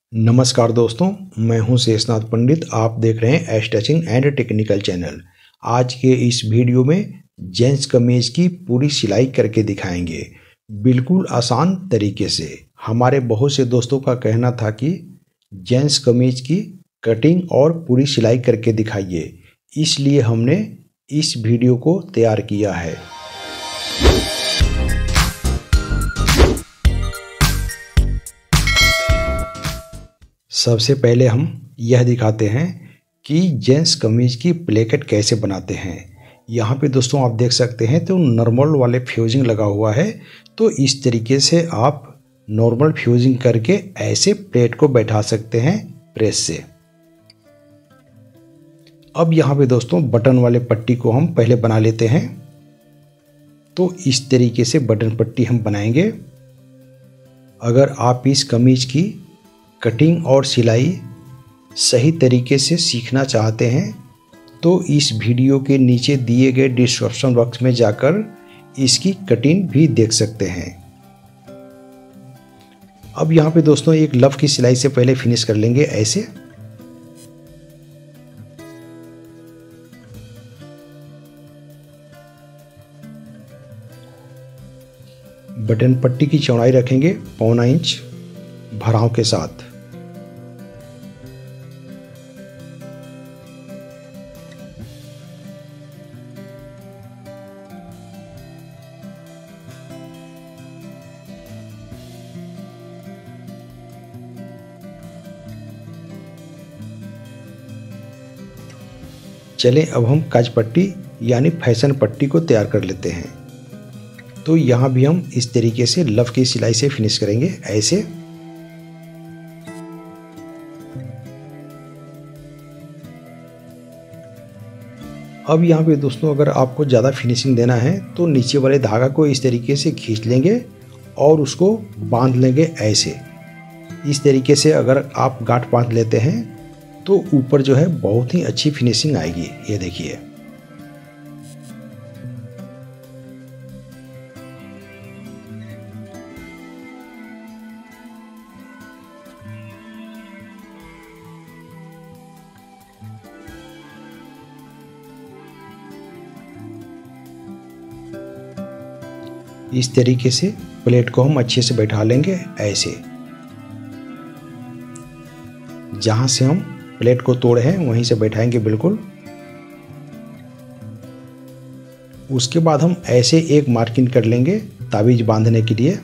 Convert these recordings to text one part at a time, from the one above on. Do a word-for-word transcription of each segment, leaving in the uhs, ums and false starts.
नमस्कार दोस्तों, मैं हूं शेषनाथ पंडित। आप देख रहे हैं S touching and technical channel. आज के इस वीडियो में जेंट्स कमीज की पूरी सिलाई करके दिखाएंगे, बिल्कुल आसान तरीके से। हमारे बहुत से दोस्तों का कहना था कि जेंट्स कमीज की कटिंग और पूरी सिलाई करके दिखाइए, इसलिए हमने इस वीडियो को तैयार किया है। सबसे पहले हम यह दिखाते हैं कि जेंट्स कमीज की प्लेकेट कैसे बनाते हैं। यहाँ पे दोस्तों आप देख सकते हैं तो नॉर्मल वाले फ्यूजिंग लगा हुआ है, तो इस तरीके से आप नॉर्मल फ्यूजिंग करके ऐसे प्लेट को बैठा सकते हैं प्रेस से। अब यहाँ पे दोस्तों बटन वाले पट्टी को हम पहले बना लेते हैं। तो इस तरीके से बटन पट्टी हम बनाएंगे। अगर आप इस कमीज की कटिंग और सिलाई सही तरीके से सीखना चाहते हैं तो इस वीडियो के नीचे दिए गए डिस्क्रिप्शन बॉक्स में जाकर इसकी कटिंग भी देख सकते हैं। अब यहाँ पे दोस्तों एक लफ की सिलाई से पहले फिनिश कर लेंगे ऐसे। बटन पट्टी की चौड़ाई रखेंगे पौना इंच भराव के साथ। चलें अब हम काज पट्टी यानी फैशन पट्टी को तैयार कर लेते हैं। तो यहाँ भी हम इस तरीके से लफ की सिलाई से फिनिश करेंगे ऐसे। अब यहाँ पे दोस्तों अगर आपको ज़्यादा फिनिशिंग देना है तो नीचे वाले धागा को इस तरीके से खींच लेंगे और उसको बांध लेंगे ऐसे। इस तरीके से अगर आप गांठ बांध लेते हैं तो ऊपर जो है बहुत ही अच्छी फिनिशिंग आएगी। ये देखिए, इस तरीके से प्लेट को हम अच्छे से बैठा लेंगे ऐसे। जहां से हम प्लेट को तोड़े हैं वहीं से बैठाएंगे बिल्कुल। उसके बाद हम ऐसे एक मार्किंग कर लेंगे ताबीज बांधने के लिए।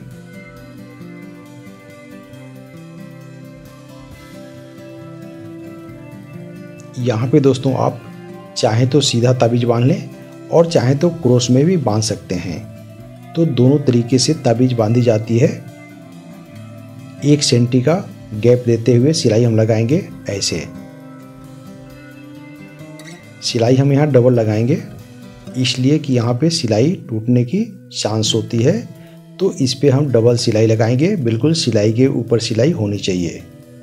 यहाँ पे दोस्तों आप चाहें तो सीधा ताबीज बांध लें और चाहें तो क्रॉस में भी बांध सकते हैं। तो दोनों तरीके से ताबीज बांधी जाती है। एक सेंटी का गैप देते हुए सिलाई हम लगाएंगे ऐसे। सिलाई हम यहाँ डबल लगाएंगे इसलिए कि यहाँ पे सिलाई टूटने की चांस होती है, तो इस पे हम डबल सिलाई लगाएंगे। बिल्कुल सिलाई के ऊपर सिलाई होनी चाहिए।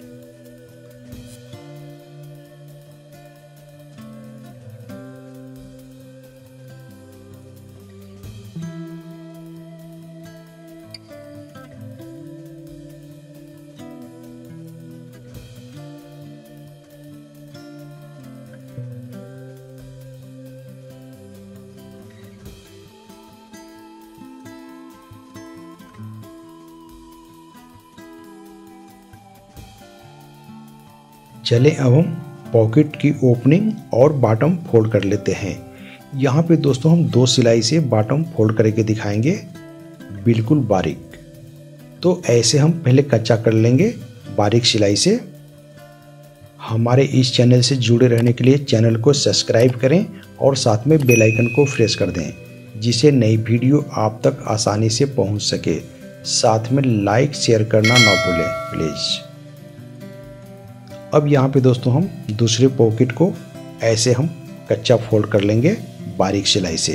चलें अब हम पॉकेट की ओपनिंग और बॉटम फोल्ड कर लेते हैं। यहाँ पे दोस्तों हम दो सिलाई से बॉटम फोल्ड करके दिखाएंगे बिल्कुल बारीक। तो ऐसे हम पहले कच्चा कर लेंगे बारीक सिलाई से। हमारे इस चैनल से जुड़े रहने के लिए चैनल को सब्सक्राइब करें और साथ में बेल आइकन को प्रेस कर दें, जिससे नई वीडियो आप तक आसानी से पहुँच सके। साथ में लाइक शेयर करना ना भूलें प्लीज़। अब यहाँ पे दोस्तों हम दूसरे पॉकेट को ऐसे हम कच्चा फोल्ड कर लेंगे बारीक सिलाई से।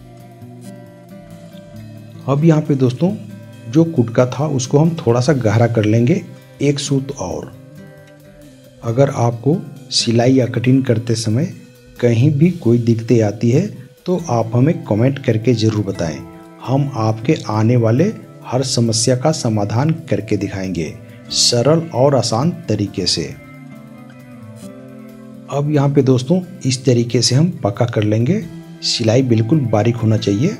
अब यहाँ पे दोस्तों जो कुटका था उसको हम थोड़ा सा गहरा कर लेंगे एक सूत और। अगर आपको सिलाई या कटिंग करते समय कहीं भी कोई दिक्कतें आती है तो आप हमें कमेंट करके ज़रूर बताएं। हम आपके आने वाले हर समस्या का समाधान करके दिखाएंगे। सरल और आसान तरीके से। अब यहाँ पे दोस्तों इस तरीके से हम पक्का कर लेंगे। सिलाई बिल्कुल बारीक होना चाहिए।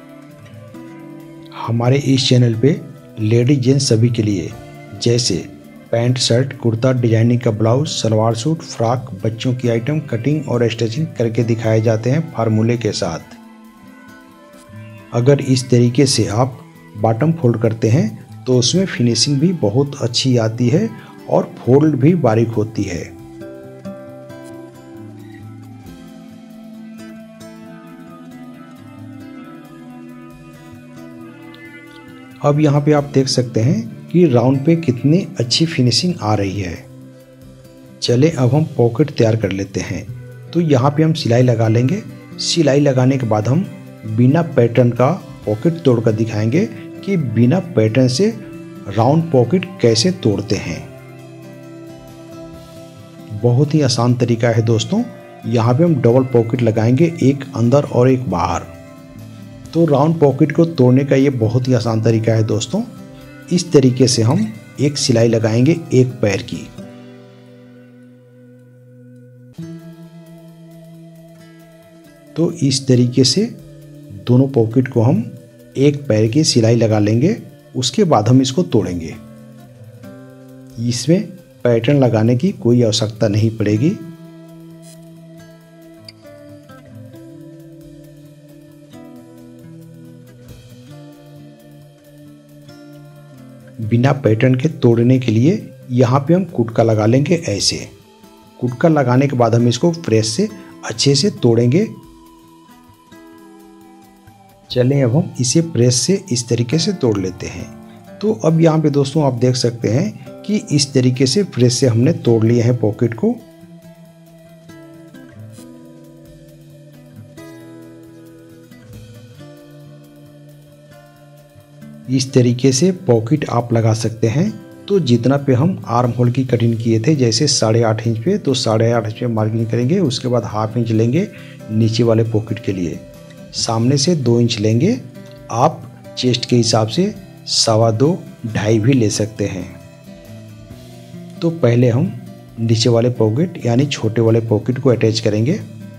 हमारे इस चैनल पे लेडीज जेंट्स सभी के लिए जैसे पैंट शर्ट कुर्ता डिजाइनिंग का ब्लाउज सलवार सूट फ्रॉक बच्चों की आइटम कटिंग और स्टिचिंग करके दिखाए जाते हैं फार्मूले के साथ। अगर इस तरीके से आप बॉटम फोल्ड करते हैं तो उसमें फिनिशिंग भी बहुत अच्छी आती है और फोल्ड भी बारीक होती है। अब यहाँ पे आप देख सकते हैं कि राउंड पे कितनी अच्छी फिनिशिंग आ रही है। चले अब हम पॉकेट तैयार कर लेते हैं। तो यहाँ पे हम सिलाई लगा लेंगे। सिलाई लगाने के बाद हम बिना पैटर्न का पॉकेट तोड़कर दिखाएंगे कि बिना पैटर्न से राउंड पॉकेट कैसे तोड़ते हैं। बहुत ही आसान तरीका है दोस्तों। यहाँ पे हम डबल पॉकेट लगाएंगे, एक अंदर और एक बाहर। तो राउंड पॉकेट को तोड़ने का ये बहुत ही आसान तरीका है दोस्तों। इस तरीके से हम एक सिलाई लगाएंगे एक पैर की। तो इस तरीके से दोनों पॉकेट को हम एक पैर की सिलाई लगा लेंगे। उसके बाद हम इसको तोड़ेंगे। इसमें पैटर्न लगाने की कोई आवश्यकता नहीं पड़ेगी। बिना पैटर्न के तोड़ने के लिए यहाँ पे हम कुटका लगा लेंगे। ऐसे कुटका लगाने के बाद हम इसको प्रेस से अच्छे से तोड़ेंगे। चलें अब हम इसे प्रेस से इस तरीके से तोड़ लेते हैं। तो अब यहाँ पे दोस्तों आप देख सकते हैं कि इस तरीके से प्रेस से हमने तोड़ लिए हैं पॉकेट को। इस तरीके से पॉकेट आप लगा सकते हैं। तो जितना पे हम आर्म होल की कटिंग किए थे जैसे साढ़े आठ इंच पे, तो साढ़े आठ इंच पे मार्किंग करेंगे। उसके बाद हाफ इंच लेंगे नीचे वाले पॉकेट के लिए। सामने से दो इंच लेंगे। आप चेस्ट के हिसाब से सवा दो ढाई भी ले सकते हैं। तो पहले हम नीचे वाले पॉकेट यानी छोटे वाले पॉकेट को अटैच करेंगे।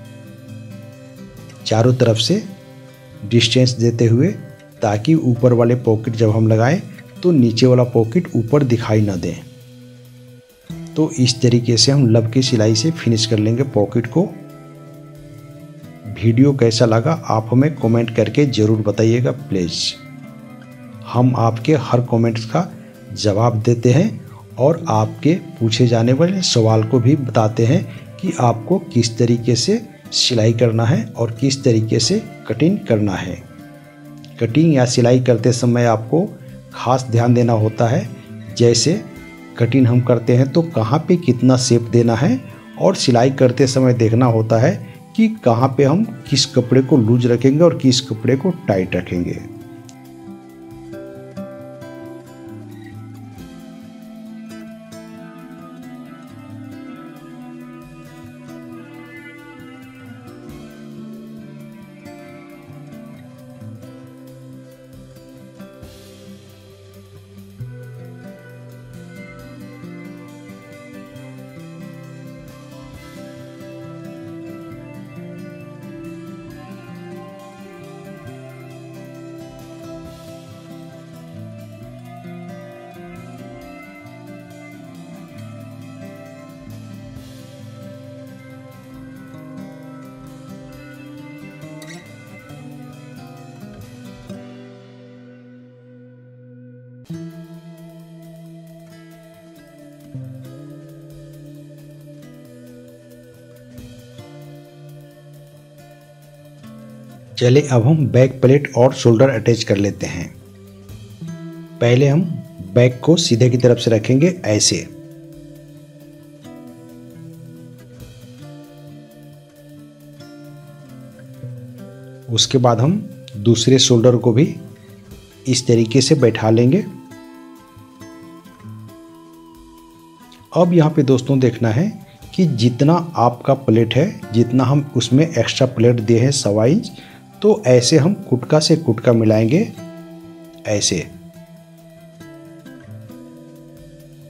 चारों तरफ से डिस्टेंस देते हुए, ताकि ऊपर वाले पॉकेट जब हम लगाएं तो नीचे वाला पॉकेट ऊपर दिखाई ना दे। तो इस तरीके से हम लब की सिलाई से फिनिश कर लेंगे पॉकेट को। वीडियो कैसा लगा आप हमें कमेंट करके ज़रूर बताइएगा प्लीज़। हम आपके हर कमेंट्स का जवाब देते हैं और आपके पूछे जाने वाले सवाल को भी बताते हैं कि आपको किस तरीके से सिलाई करना है और किस तरीके से कटिंग करना है। कटिंग या सिलाई करते समय आपको खास ध्यान देना होता है। जैसे कटिंग हम करते हैं तो कहाँ पे कितना शेप देना है, और सिलाई करते समय देखना होता है कि कहाँ पे हम किस कपड़े को लूज रखेंगे और किस कपड़े को टाइट रखेंगे। चले अब हम बैक प्लेट और शोल्डर अटैच कर लेते हैं। पहले हम बैक को सीधे की तरफ से रखेंगे ऐसे। उसके बाद हम दूसरे शोल्डर को भी इस तरीके से बैठा लेंगे। अब यहाँ पे दोस्तों देखना है कि जितना आपका प्लेट है, जितना हम उसमें एक्स्ट्रा प्लेट दिए हैं सवा इंच, तो ऐसे हम कुटका से कुटका मिलाएंगे ऐसे।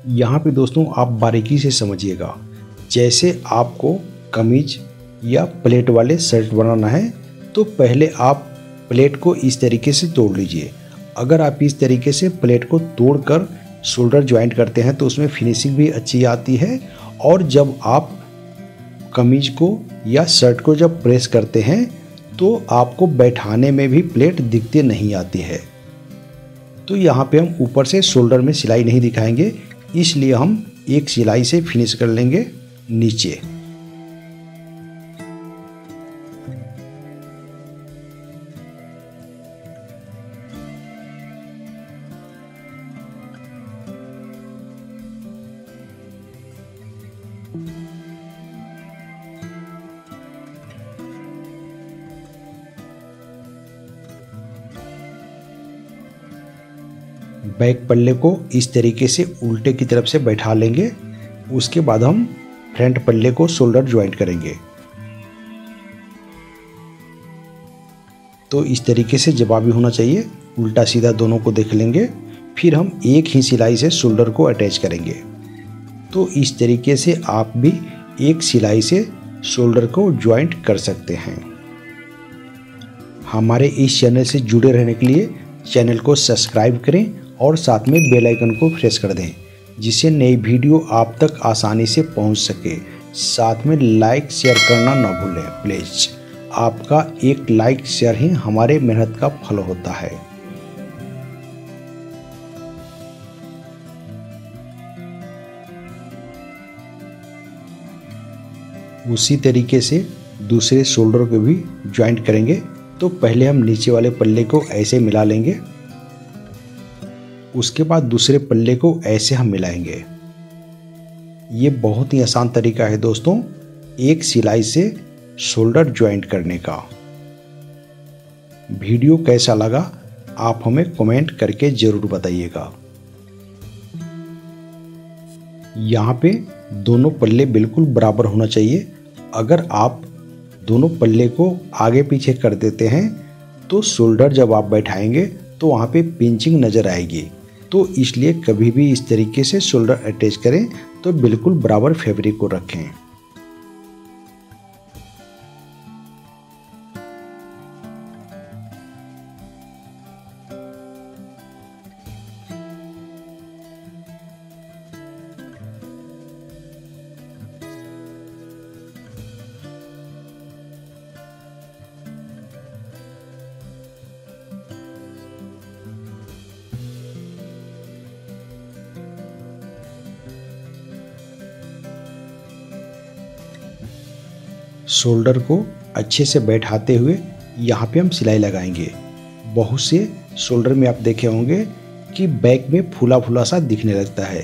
यहाँ पे दोस्तों आप बारीकी से समझिएगा, जैसे आपको कमीज या प्लेट वाले शर्ट बनाना है तो पहले आप प्लेट को इस तरीके से तोड़ लीजिए। अगर आप इस तरीके से प्लेट को तोड़कर शोल्डर ज्वाइंट करते हैं तो उसमें फिनिशिंग भी अच्छी आती है, और जब आप कमीज को या शर्ट को जब प्रेस करते हैं तो आपको बैठाने में भी प्लेट दिखती नहीं आती है। तो यहाँ पे हम ऊपर से शोल्डर में सिलाई नहीं दिखाएंगे, इसलिए हम एक सिलाई से फिनिश कर लेंगे नीचे। बैक पल्ले को इस तरीके से उल्टे की तरफ से बैठा लेंगे। उसके बाद हम फ्रंट पल्ले को शोल्डर ज्वाइंट करेंगे। तो इस तरीके से जवाबी होना चाहिए, उल्टा सीधा दोनों को देख लेंगे। फिर हम एक ही सिलाई से शोल्डर को अटैच करेंगे। तो इस तरीके से आप भी एक सिलाई से शोल्डर को ज्वाइंट कर सकते हैं। हमारे इस चैनल से जुड़े रहने के लिए चैनल को सब्सक्राइब करें और साथ में बेल आइकन को प्रेस कर दें, जिससे नई वीडियो आप तक आसानी से पहुंच सके। साथ में लाइक शेयर करना ना भूलें प्लीज़। आपका एक लाइक शेयर ही हमारे मेहनत का फल होता है। उसी तरीके से दूसरे शोल्डर को भी ज्वाइंट करेंगे। तो पहले हम नीचे वाले पल्ले को ऐसे मिला लेंगे, उसके बाद दूसरे पल्ले को ऐसे हम मिलाएंगे। ये बहुत ही आसान तरीका है दोस्तों एक सिलाई से शोल्डर ज्वाइंट करने का। वीडियो कैसा लगा आप हमें कमेंट करके जरूर बताइएगा। यहाँ पे दोनों पल्ले बिल्कुल बराबर होना चाहिए। अगर आप दोनों पल्ले को आगे पीछे कर देते हैं तो शोल्डर जब आप बैठाएंगे तो वहाँ पे पिंचिंग नज़र आएगी। तो इसलिए कभी भी इस तरीके से शोल्डर अटैच करें तो बिल्कुल बराबर फैब्रिक को रखें। शोल्डर को अच्छे से बैठाते हुए यहाँ पे हम सिलाई लगाएंगे। बहुत से शोल्डर में आप देखे होंगे कि बैक में फूला फूला सा दिखने लगता है।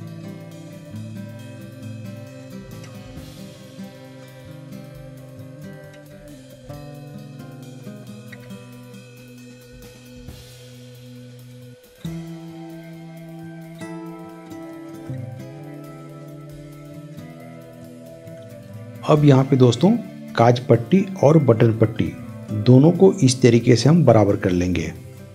अब यहाँ पे दोस्तों काज पट्टी और बटन पट्टी दोनों को इस तरीके से हम बराबर कर लेंगे।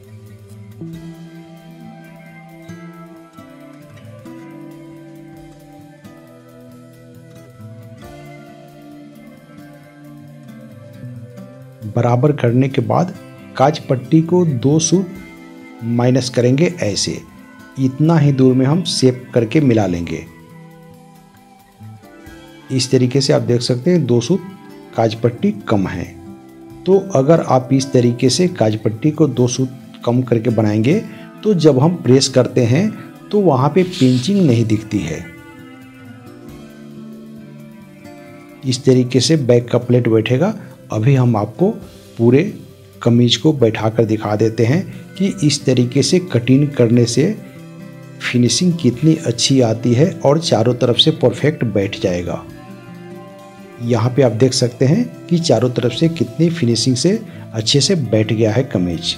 बराबर करने के बाद काज पट्टी को दो सूत माइनस करेंगे ऐसे। इतना ही दूर में हम शेप करके मिला लेंगे। इस तरीके से आप देख सकते हैं दो सूत काज पट्टी कम है। तो अगर आप इस तरीके से काज पट्टी को दो सूत कम करके बनाएंगे तो जब हम प्रेस करते हैं तो वहाँ पे पिंचिंग नहीं दिखती है। इस तरीके से बैक का प्लेट बैठेगा। अभी हम आपको पूरे कमीज को बैठा कर दिखा देते हैं कि इस तरीके से कटिंग करने से फिनिशिंग कितनी अच्छी आती है और चारों तरफ से परफेक्ट बैठ जाएगा। यहाँ पे आप देख सकते हैं कि चारों तरफ से कितनी फिनिशिंग से अच्छे से बैठ गया है कमीज।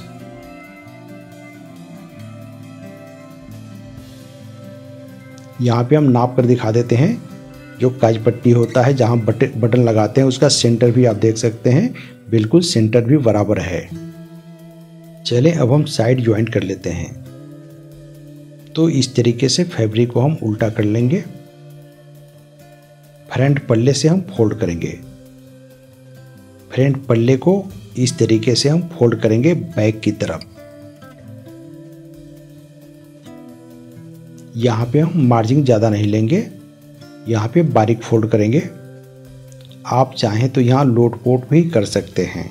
यहाँ पे हम नाप कर दिखा देते हैं। जो काज पट्टी होता है जहाँ बटन बटन लगाते हैं उसका सेंटर भी आप देख सकते हैं, बिल्कुल सेंटर भी बराबर है। चलें अब हम साइड ज्वाइंट कर लेते हैं। तो इस तरीके से फैब्रिक को हम उल्टा कर लेंगे। फ्रंट पल्ले से हम फोल्ड करेंगे। फ्रंट पल्ले को इस तरीके से हम फोल्ड करेंगे बैक की तरफ। यहाँ पे हम मार्जिन ज़्यादा नहीं लेंगे, यहाँ पे बारीक फोल्ड करेंगे। आप चाहें तो यहाँ लोट पोट भी कर सकते हैं।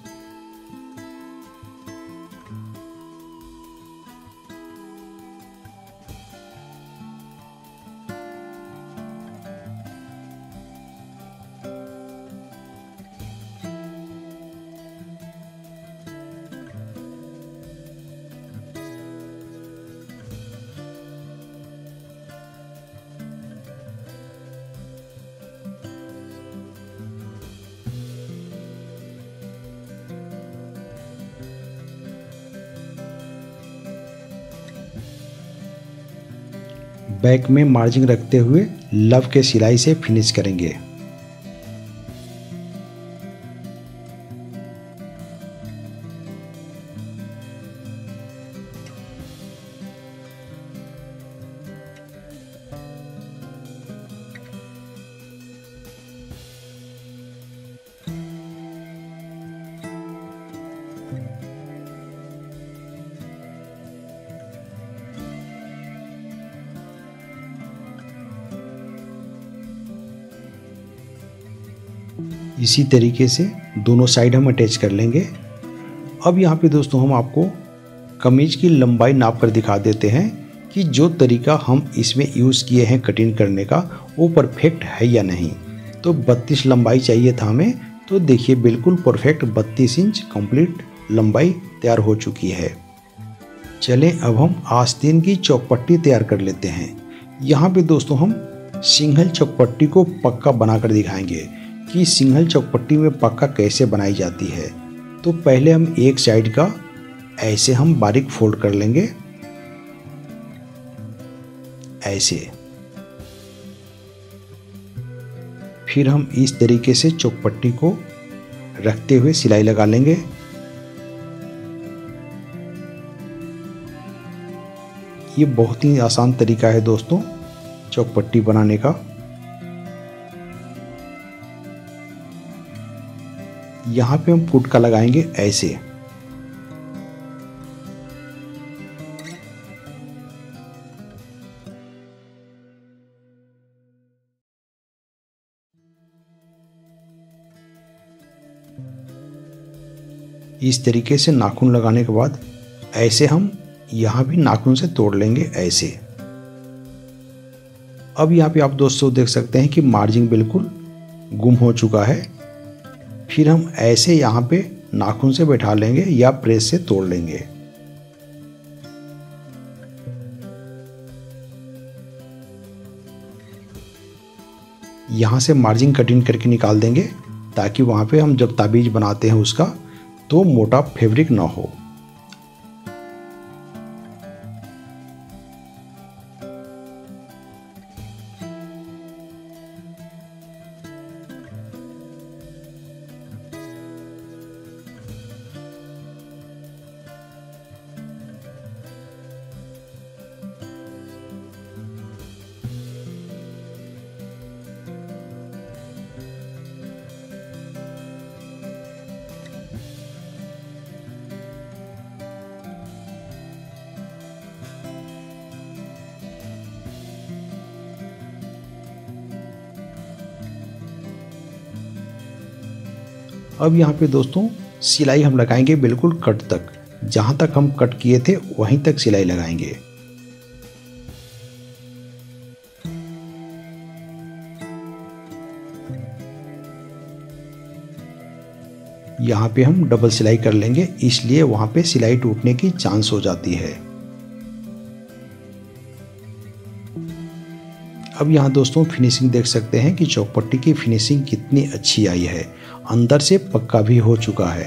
बैक में मार्जिन रखते हुए लव के सिलाई से फिनिश करेंगे। इसी तरीके से दोनों साइड हम अटैच कर लेंगे। अब यहाँ पे दोस्तों हम आपको कमीज की लंबाई नाप कर दिखा देते हैं कि जो तरीका हम इसमें यूज़ किए हैं कटिंग करने का वो परफेक्ट है या नहीं। तो बत्तीस लंबाई चाहिए था हमें, तो देखिए बिल्कुल परफेक्ट बत्तीस इंच कंप्लीट लंबाई तैयार हो चुकी है। चलें अब हम आस्तीन की चौपट्टी तैयार कर लेते हैं। यहाँ पे दोस्तों हम सिंगल चौपट्टी को पक्का बनाकर दिखाएंगे कि सिंगल चौपट्टी में पक्का कैसे बनाई जाती है। तो पहले हम एक साइड का ऐसे हम बारीक फोल्ड कर लेंगे, ऐसे। फिर हम इस तरीके से चौपट्टी को रखते हुए सिलाई लगा लेंगे। ये बहुत ही आसान तरीका है दोस्तों चौपट्टी बनाने का। यहाँ पे हम फुटका लगाएंगे ऐसे। इस तरीके से नाखून लगाने के बाद ऐसे हम यहाँ भी नाखून से तोड़ लेंगे ऐसे। अब यहाँ पे आप दोस्तों देख सकते हैं कि मार्जिन बिल्कुल गुम हो चुका है। फिर हम ऐसे यहाँ पे नाखून से बैठा लेंगे या प्रेस से तोड़ लेंगे। यहाँ से मार्जिन कटिंग करके निकाल देंगे ताकि वहाँ पे हम जब ताबीज बनाते हैं उसका तो मोटा फैब्रिक ना हो। अब यहाँ पे दोस्तों सिलाई हम लगाएंगे बिल्कुल कट तक, जहाँ तक हम कट किए थे वहीं तक सिलाई लगाएंगे। यहाँ पे हम डबल सिलाई कर लेंगे, इसलिए वहाँ पे सिलाई टूटने की चांस हो जाती है। अब यहाँ दोस्तों फिनिशिंग देख सकते हैं कि चौपट्टी की फिनिशिंग कितनी अच्छी आई है, अंदर से पक्का भी हो चुका है।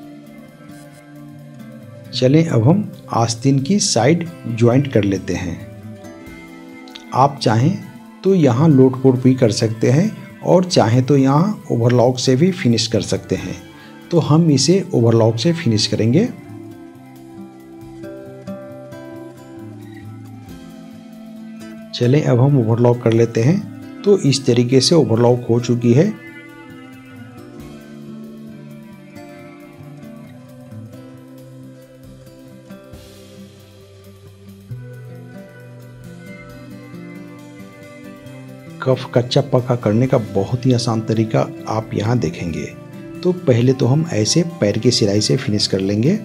चलें अब हम आस्तीन की साइड ज्वाइंट कर लेते हैं। आप चाहें तो यहाँ लोट पोट भी कर सकते हैं और चाहें तो यहाँ ओवरलॉक से भी फिनिश कर सकते हैं। तो हम इसे ओवरलॉक से फिनिश करेंगे। चलें अब हम ओवरलॉक कर लेते हैं। तो इस तरीके से ओवरलॉक हो चुकी है। कफ कच्चा पक्का करने का बहुत ही आसान तरीका आप यहाँ देखेंगे। तो पहले तो हम ऐसे पैर की सिलाई से फिनिश कर लेंगे।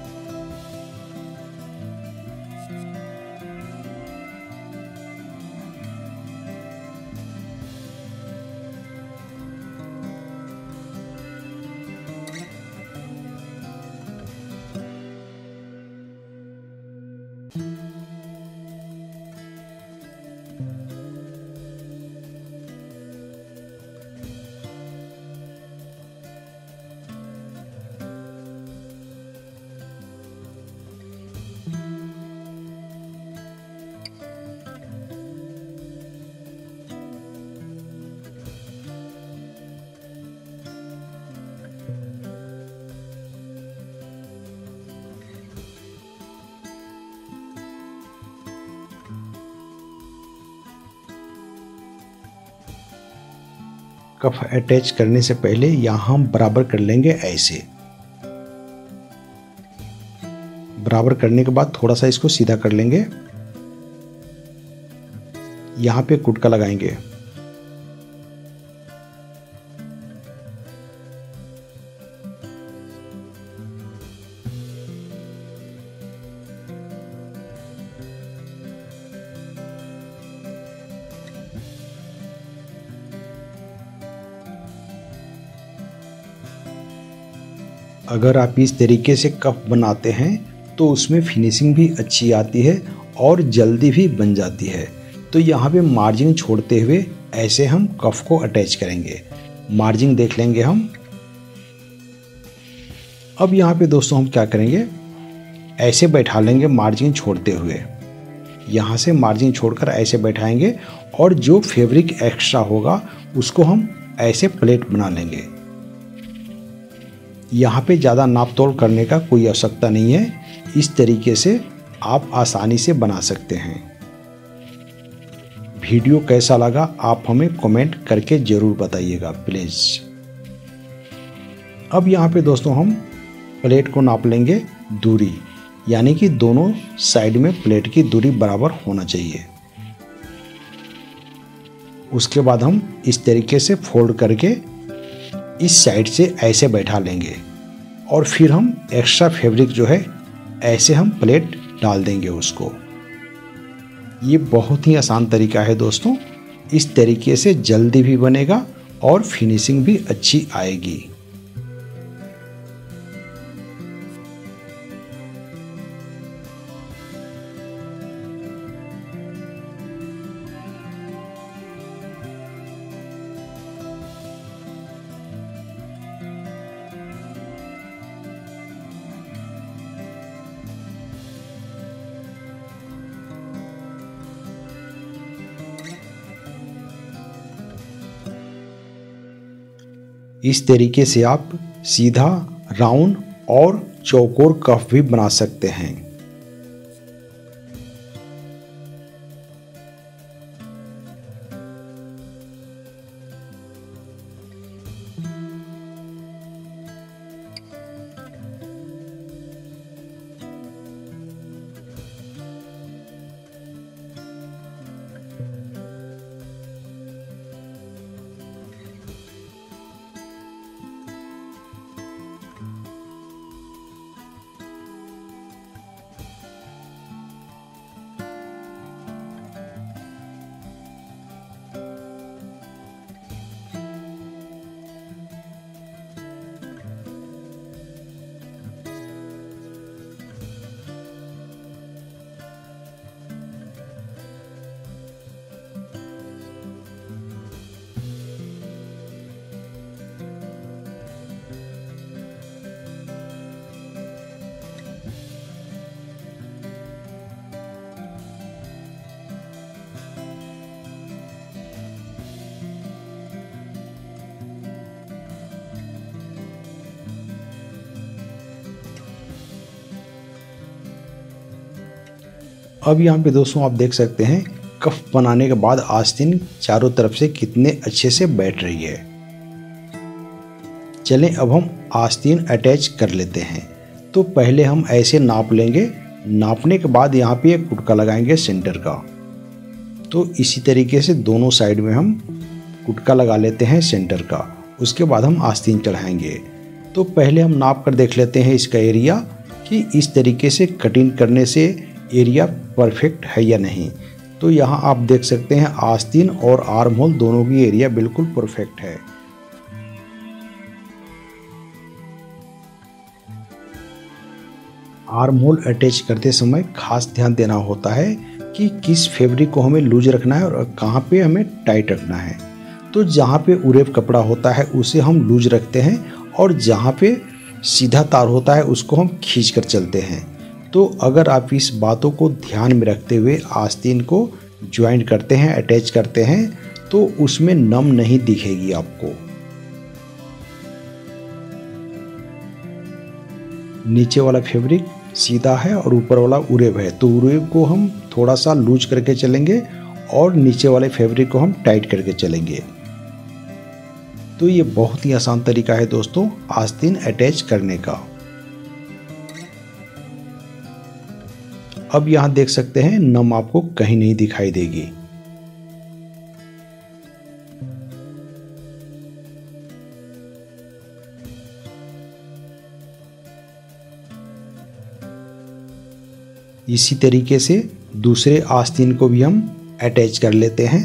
कफ अटैच करने से पहले यहाँ हम बराबर कर लेंगे ऐसे। बराबर करने के बाद थोड़ा सा इसको सीधा कर लेंगे। यहाँ पे कुटका लगाएंगे। अगर आप इस तरीके से कप बनाते हैं तो उसमें फिनिशिंग भी अच्छी आती है और जल्दी भी बन जाती है। तो यहाँ पे मार्जिन छोड़ते हुए ऐसे हम कफ को अटैच करेंगे। मार्जिन देख लेंगे हम। अब यहाँ पे दोस्तों हम क्या करेंगे, ऐसे बैठा लेंगे मार्जिन छोड़ते हुए। यहाँ से मार्जिन छोड़कर ऐसे बैठाएंगे और जो फैब्रिक एक्स्ट्रा होगा उसको हम ऐसे प्लेट बना लेंगे। यहाँ पे ज़्यादा नाप तोल करने का कोई आवश्यकता नहीं है। इस तरीके से आप आसानी से बना सकते हैं। वीडियो कैसा लगा आप हमें कमेंट करके ज़रूर बताइएगा प्लीज़। अब यहाँ पे दोस्तों हम प्लेट को नाप लेंगे दूरी, यानी कि दोनों साइड में प्लेट की दूरी बराबर होना चाहिए। उसके बाद हम इस तरीके से फोल्ड करके इस साइड से ऐसे बैठा लेंगे और फिर हम एक्स्ट्रा फैब्रिक जो है ऐसे हम प्लेट डाल देंगे उसको। ये बहुत ही आसान तरीका है दोस्तों। इस तरीके से जल्दी भी बनेगा और फिनिशिंग भी अच्छी आएगी। इस तरीके से आप सीधा, राउंड और चौकोर कफ भी बना सकते हैं। अब यहाँ पे दोस्तों आप देख सकते हैं कफ बनाने के बाद आस्तीन चारों तरफ से कितने अच्छे से बैठ रही है। चलें अब हम आस्तीन अटैच कर लेते हैं। तो पहले हम ऐसे नाप लेंगे, नापने के बाद यहाँ पे एक कुटका लगाएंगे सेंटर का। तो इसी तरीके से दोनों साइड में हम कुटका लगा लेते हैं सेंटर का। उसके बाद हम आस्तीन चढ़ाएंगे। तो पहले हम नाप कर देख लेते हैं इसका एरिया कि इस तरीके से कटिंग करने से एरिया परफेक्ट है या नहीं। तो यहाँ आप देख सकते हैं आस्तीन और आर्म होल दोनों की एरिया बिल्कुल परफेक्ट है। आर्म होल अटैच करते समय खास ध्यान देना होता है कि किस फैब्रिक को हमें लूज रखना है और कहाँ पे हमें टाइट रखना है। तो जहाँ पे उरेब कपड़ा होता है उसे हम लूज रखते हैं और जहाँ पे सीधा तार होता है उसको हम खींच कर चलते हैं। तो अगर आप इस बातों को ध्यान में रखते हुए आस्तीन को ज्वाइंट करते हैं, अटैच करते हैं, तो उसमें नम नहीं दिखेगी आपको। नीचे वाला फैब्रिक सीधा है और ऊपर वाला उरेब है, तो उरेब को हम थोड़ा सा लूज करके चलेंगे और नीचे वाले फैब्रिक को हम टाइट करके चलेंगे। तो ये बहुत ही आसान तरीका है दोस्तों आस्तीन अटैच करने का। अब यहाँ देख सकते हैं नम आपको कहीं नहीं दिखाई देगी। इसी तरीके से दूसरे आस्तीन को भी हम अटैच कर लेते हैं।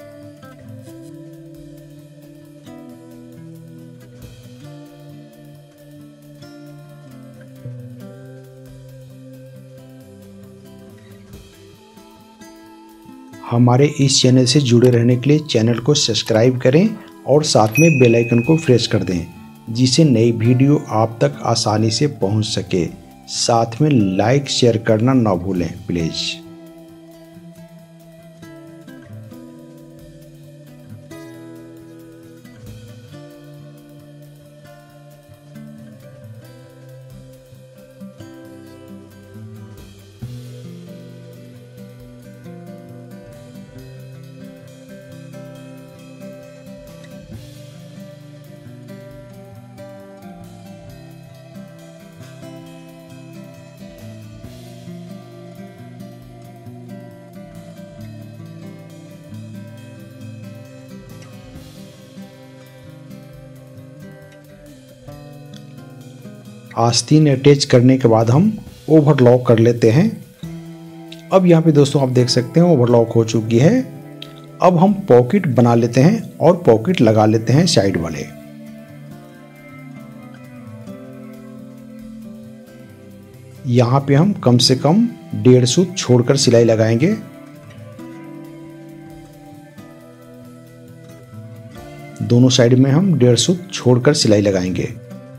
हमारे इस चैनल से जुड़े रहने के लिए चैनल को सब्सक्राइब करें और साथ में बेल आइकन को प्रेस कर दें, जिससे नई वीडियो आप तक आसानी से पहुंच सके। साथ में लाइक शेयर करना ना भूलें प्लीज़। आस्तीन अटैच करने के बाद हम ओवरलॉक कर लेते हैं। अब यहाँ पे दोस्तों आप देख सकते हैं ओवरलॉक हो चुकी है। अब हम पॉकेट बना लेते हैं और पॉकेट लगा लेते हैं साइड वाले। यहाँ पे हम कम से कम डेढ़ सूत छोड़कर सिलाई लगाएंगे। दोनों साइड में हम डेढ़ सूत छोड़कर सिलाई लगाएंगे।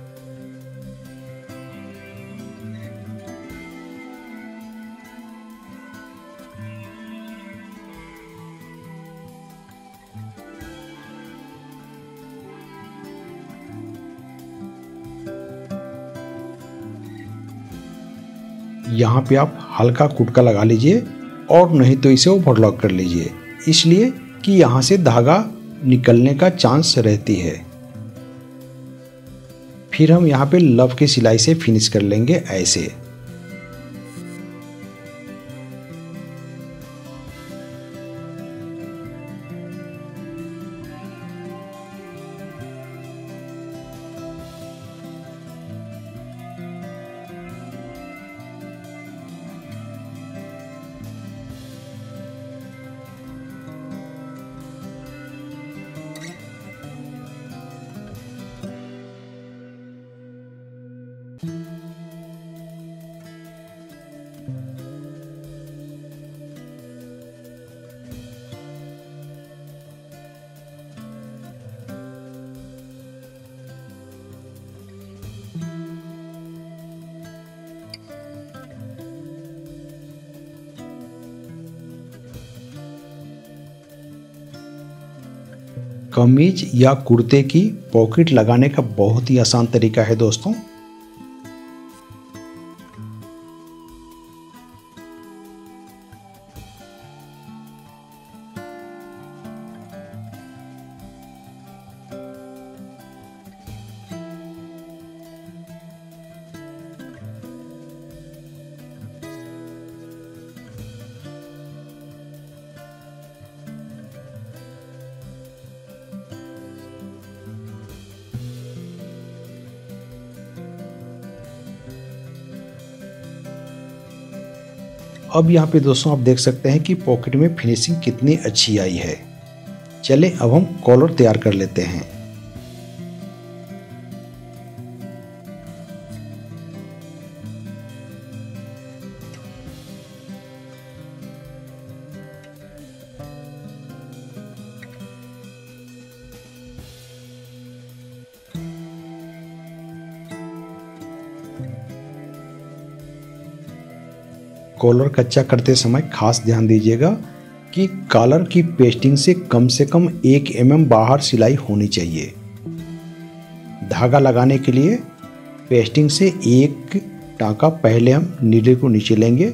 यहाँ पे आप हल्का कुटका लगा लीजिए और नहीं तो इसे ओवरलॉक कर लीजिए, इसलिए कि यहाँ से धागा निकलने का चांस रहती है। फिर हम यहाँ पे लव की सिलाई से फिनिश कर लेंगे ऐसे। कमीज या कुर्ते की पॉकेट लगाने का बहुत ही आसान तरीका है दोस्तों। अब यहाँ पे दोस्तों आप देख सकते हैं कि पॉकेट में फिनिशिंग कितनी अच्छी आई है। चलें अब हम कॉलर तैयार कर लेते हैं। कॉलर कच्चा करते समय खास ध्यान दीजिएगा कि कॉलर की पेस्टिंग से कम से कम एक एम एम बाहर सिलाई होनी चाहिए। धागा लगाने के लिए पेस्टिंग से एक टाँका पहले हम नीडल को नीचे लेंगे।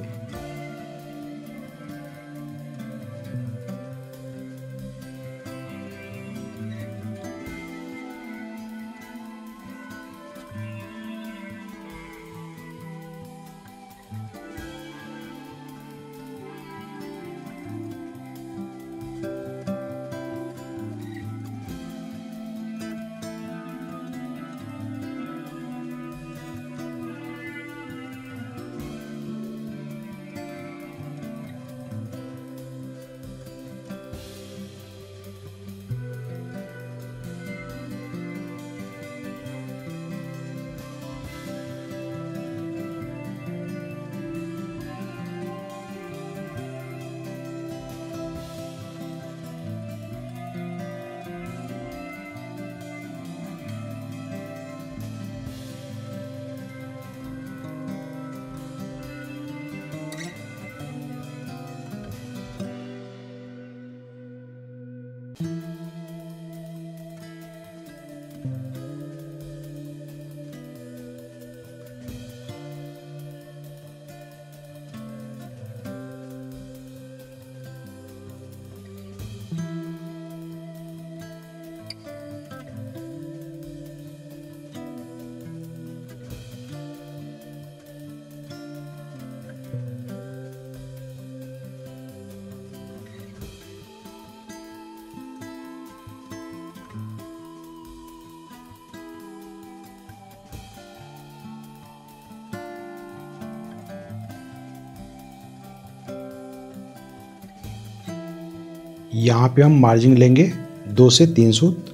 यहाँ पे हम मार्जिन लेंगे दो से तीन सूत,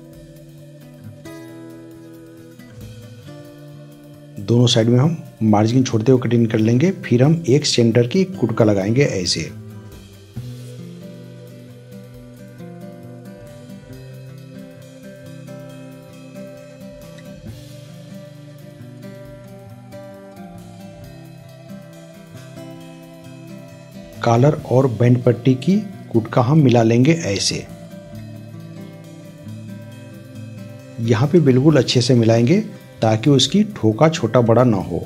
दोनों साइड में हम मार्जिन छोड़ते हुए कटिंग कर लेंगे। फिर हम एक सेंटर की कुटका लगाएंगे ऐसे। कॉलर और बैंड पट्टी की कुटका हम मिला लेंगे ऐसे। यहाँ पे बिल्कुल अच्छे से मिलाएंगे ताकि उसकी ठोका छोटा बड़ा ना हो।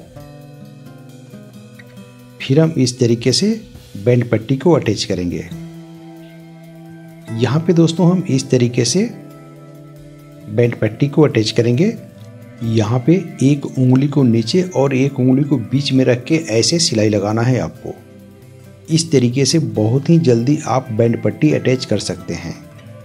फिर हम इस तरीके से बैंड पट्टी को अटैच करेंगे। यहाँ पे दोस्तों हम इस तरीके से बैंड पट्टी को अटैच करेंगे। यहाँ पे एक उंगली को नीचे और एक उंगली को बीच में रख के ऐसे सिलाई लगाना है आपको। इस तरीके से बहुत ही जल्दी आप बैंड पट्टी अटैच कर सकते हैं।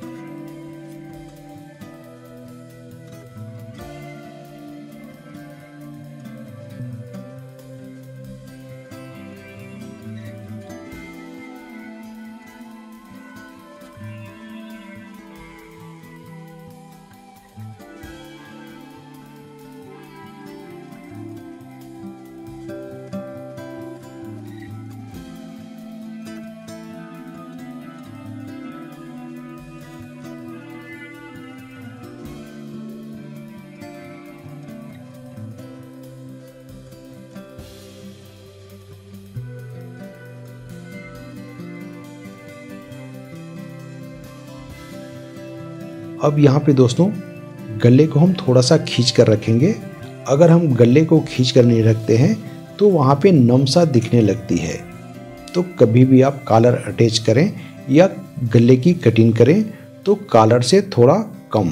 अब यहाँ पे दोस्तों गले को हम थोड़ा सा खींच कर रखेंगे। अगर हम गले को खींच कर नहीं रखते हैं तो वहाँ पे नमसा दिखने लगती है। तो कभी भी आप कॉलर अटैच करें या गले की कटिंग करें तो कॉलर से थोड़ा कम।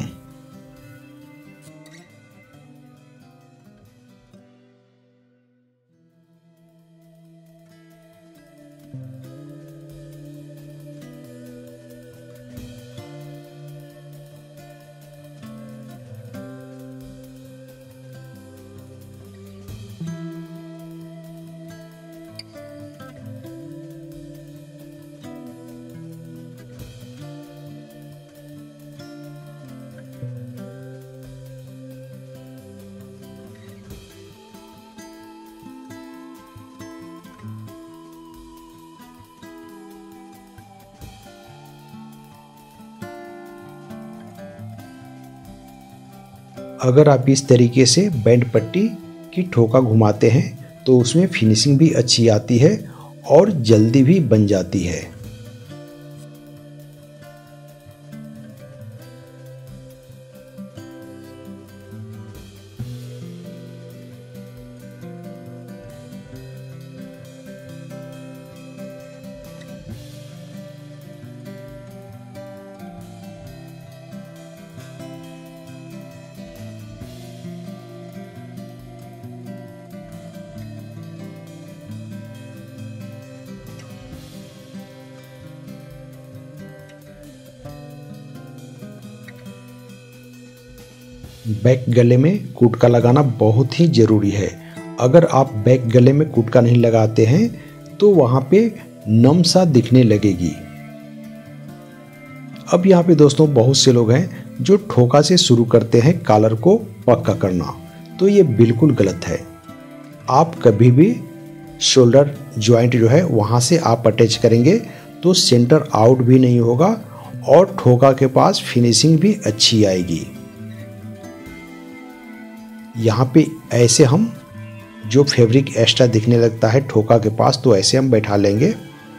अगर आप इस तरीके से बैंड पट्टी की ठोका घुमाते हैं तो उसमें फिनिशिंग भी अच्छी आती है और जल्दी भी बन जाती है। बैक गले में कुटका लगाना बहुत ही ज़रूरी है। अगर आप बैक गले में कुटका नहीं लगाते हैं तो वहाँ पे नम सा दिखने लगेगी। अब यहाँ पे दोस्तों बहुत से लोग हैं जो ठोका से शुरू करते हैं कॉलर को पक्का करना, तो ये बिल्कुल गलत है। आप कभी भी शोल्डर जॉइंट जो है वहाँ से आप अटैच करेंगे तो सेंटर आउट भी नहीं होगा और ठोका के पास फिनिशिंग भी अच्छी आएगी। यहाँ पे ऐसे हम जो फैब्रिक एक्स्ट्रा दिखने लगता है ठोका के पास, तो ऐसे हम बैठा लेंगे।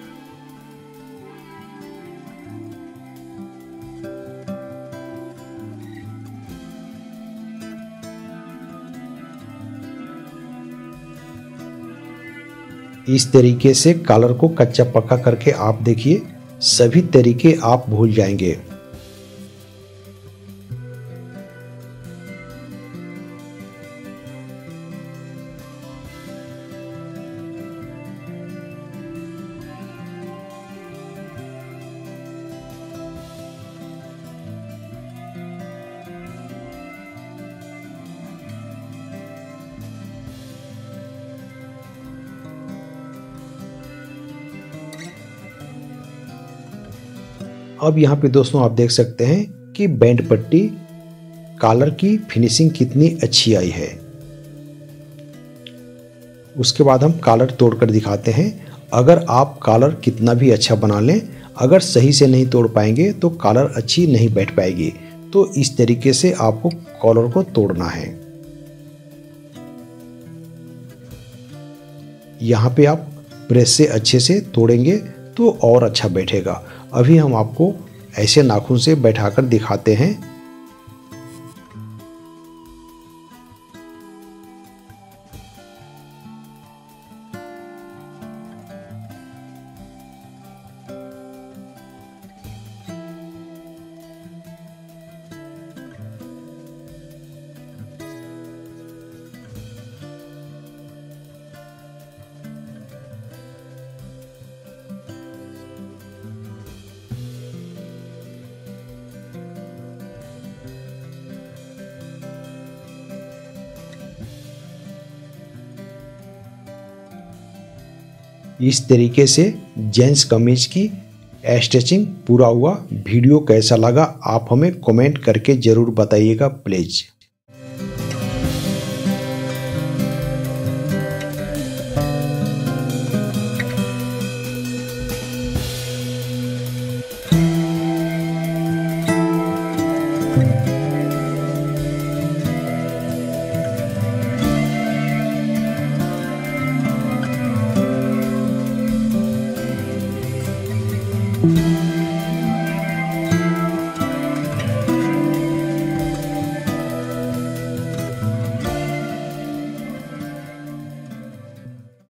इस तरीके से कॉलर को कच्चा पक्का करके आप देखिए, सभी तरीके आप भूल जाएंगे। अब यहाँ पे दोस्तों आप देख सकते हैं कि बैंड पट्टी कॉलर की फिनिशिंग कितनी अच्छी आई है। उसके बाद हम कॉलर तोड़कर दिखाते हैं। अगर आप कॉलर कितना भी अच्छा बना लें, अगर सही से नहीं तोड़ पाएंगे तो कॉलर अच्छी नहीं बैठ पाएगी। तो इस तरीके से आपको कॉलर को तोड़ना है। यहाँ पे आप प्रेस से अच्छे से तोड़ेंगे तो और अच्छा बैठेगा। अभी हम आपको ऐसे नाखून से बैठाकर दिखाते हैं। इस तरीके से जेंट्स कमीज की स्टिचिंग पूरा हुआ। वीडियो कैसा लगा आप हमें कमेंट करके ज़रूर बताइएगा प्लीज़।